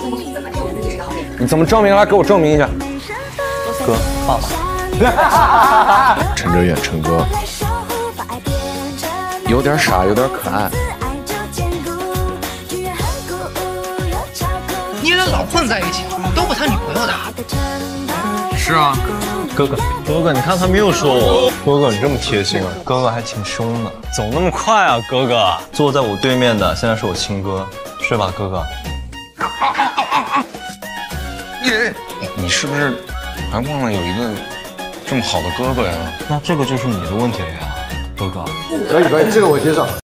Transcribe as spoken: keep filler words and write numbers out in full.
你怎么证明？来给我证明一下。 哥，爸爸。 陈哲远，陈哥，有点傻，有点可爱。 你俩老混在一起，都不谈女朋友的。 是啊， 哥哥，哥哥，你看他们又说我。哥哥，你这么贴心啊，哥哥还挺凶的。走那么快啊，哥哥。坐在我对面的现在是我亲哥，是吧，哥哥？ 你你是不是还忘了有一个这么好的哥哥呀？ 那这个就是你的问题了呀，哥哥。 可以可以，这个我接受。